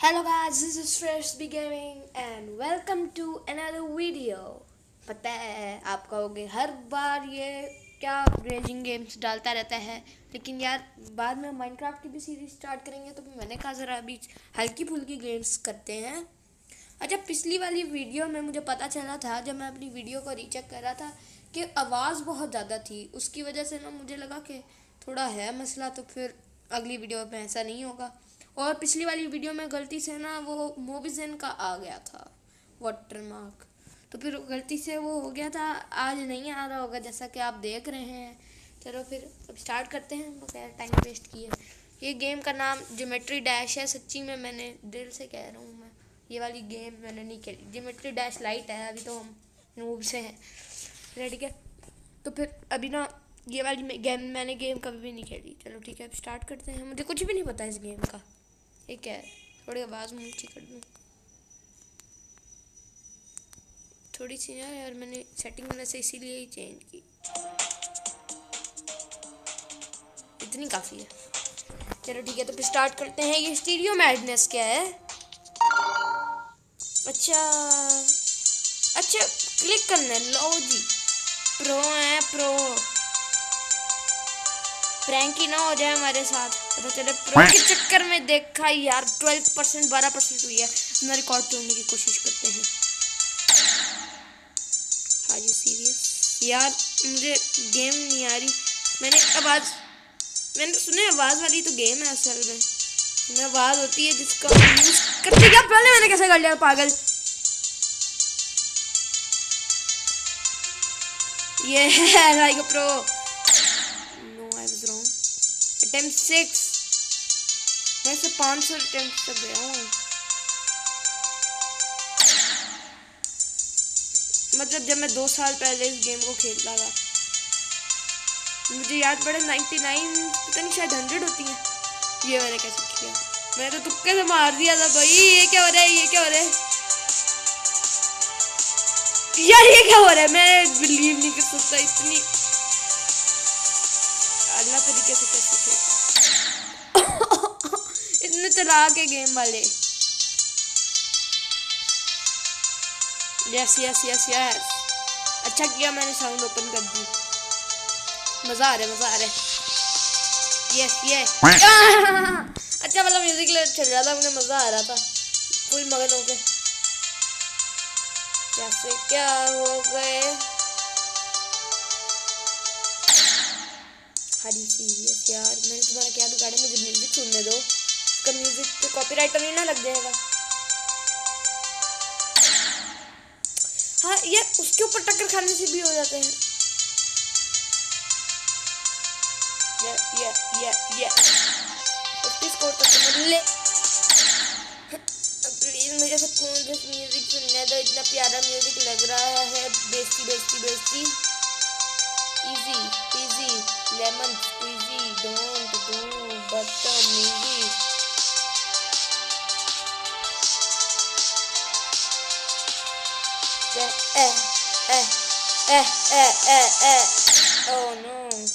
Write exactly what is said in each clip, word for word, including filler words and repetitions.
Hello guys, this is Prase Gaming and welcome to another video। पता है आप कहोगे हर बार ये क्या रेजिंग गेम्स डालता रहता है, लेकिन यार बाद में माइनक्राफ्ट की भी सीरीज स्टार्ट करेंगे तो मैंने कहा ज़रा अभी हल्की फुल्की गेम्स करते हैं। अच्छा, पिछली वाली वीडियो में मुझे पता चला था जब मैं अपनी वीडियो को रीचेक कर रहा था कि आवाज़ बहुत ज़्यादा थी, उसकी वजह से ना मुझे लगा कि थोड़ा है मसला, तो फिर अगली वीडियो में ऐसा नहीं होगा। और पिछली वाली वीडियो में गलती से ना वो मोबिजन का आ गया था वाटर मार्क, तो फिर गलती से वो हो गया था, आज नहीं आ रहा होगा जैसा कि आप देख रहे हैं। चलो फिर अब स्टार्ट करते हैं बगैर टाइम वेस्ट किए। ये गेम का नाम ज्योमेट्री डैश है। सच्ची में मैंने दिल से कह रहा हूँ, मैं ये वाली गेम मैंने नहीं खेली। ज्योमेट्री डैश लाइट है, अभी तो हम नूब से हैं, रेडी है। तो फिर अभी ना ये वाली गेम मैंने गेम कभी भी नहीं खेली। चलो ठीक है, अब स्टार्ट करते हैं। मुझे कुछ भी नहीं पता इस गेम का। ठीक है, थोड़ी आवाज़ ऊंची कर दूँ थोड़ी सी ना यार, मैंने सेटिंग में से इसीलिए ही चेंज की, इतनी काफ़ी है। चलो ठीक है, तो फिर स्टार्ट करते हैं। ये स्टीरियो मैडनेस क्या है? अच्छा अच्छा क्लिक करना है, लो जी प्रो है, प्रो प्रैंक ही ना हो जाए हमारे साथ। पता चले प्रो के चक्कर में देखा यार ट्वेल्व परसेंट बारह परसेंट हुई है। अपना रिकॉर्ड तोड़ने की कोशिश करते हैं। आर यू सीरियस यार? मुझे गेम नहीं आ रही। मैंने आवाज़ मैंने सुने आवाज़ वाली तो गेम है असल में, में आवाज़ होती है जिसका यूज करते क्या। पहले मैंने कैसे कर लिया पागल? ये है like pro. No I was wrong. Attempt six, मैं से पाँच सौ अटेम्प्ट तक गया हूँ। मतलब जब मैं दो साल पहले इस गेम को खेलता था, मुझे याद पड़े नाइन्टी नाइन पता नहीं शायद हंड्रेड होती है। ये मैंने कैसे किया? मैं तो तुक्के से मार दिया था भाई। ये क्या हो रहा है? ये क्या हो रहा है यार? ये क्या हो रहा है? मैं बिलीव नहीं कर सकता इतनी अल्लाह तरीके से कैसे खेलता। इतने चलाक है गेम वाले। यस यस यस यस, अच्छा किया मैंने साउंड ओपन कर दी। मज़ा आ रहा है, मज़ा आ रहा है। यस ये अच्छा, मतलब म्यूजिक चल रहा था, मुझे मज़ा आ रहा था फुल मगन हो गए। कैसे क्या हो गए? हरी सीरियस यार, मैंने तुम्हारा क्या बिगाड़ा? मुझे म्यूजिक सुनने दो। इसका म्यूजिक पे कॉपीराइट तो नहीं ना लग जाएगा? हाँ, ये उसके ऊपर टक्कर खाने से भी हो जाते हैं। ये ये ये ये फिफ्टी स्कोर तक तो ले। प्लीज मुझे सुकून से म्यूजिक सुनने दो, इतना प्यारा म्यूजिक लग रहा है। बेस्ती बेस्ती बेस्ती easy easy lemon squeezy don't do बदतमीजी। ए ए ए ए ए ए ओह नो।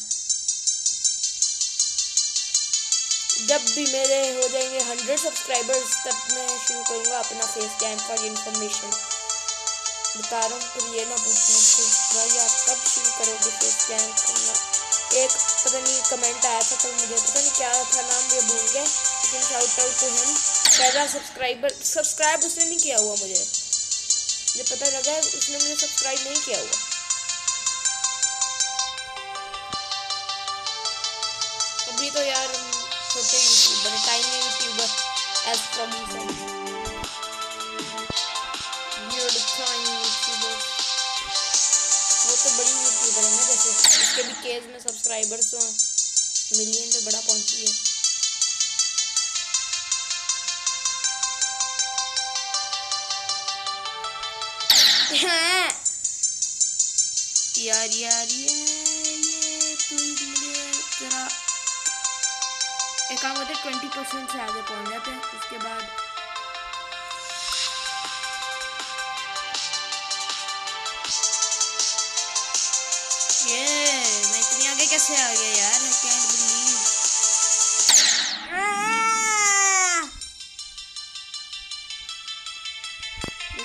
जब भी मेरे हो जाएंगे हंड्रेड सब्सक्राइबर्स तब मैं शुरू करूँगा अपना फेस कैम फॉर इन्फॉर्मेशन। बता रहा हूँ, फिर ये ना पूछना कि भाई आप कब शुरू करोगे फेस कैम करना। एक पता नहीं कमेंट आया था, पर मुझे पता नहीं क्या था नाम, ये भूल गए, लेकिन शाउट आउट टू हिम। पहला सब्सक्राइबर सब्सक्राइब उसने नहीं किया हुआ, मुझे मुझे पता लगा है उसने मुझे सब्सक्राइब नहीं किया हुआ। अभी तो यार छोटे YouTuber, tiny YouTuber as promise YouTuber. वो तो बड़ी यूट्यूबर है ना, जैसे उसके भी केस में सब्सक्राइबर्स तो मिलियन पे बड़ा पहुंची है। यार यार ये ये प्लीज मुझे जरा एक काम होते ट्वेंटी परसेंट से आगे पहुंच जाते हैं, उसके बाद ये मैं इतनी आगे कैसे आ गया यार? I can't believe.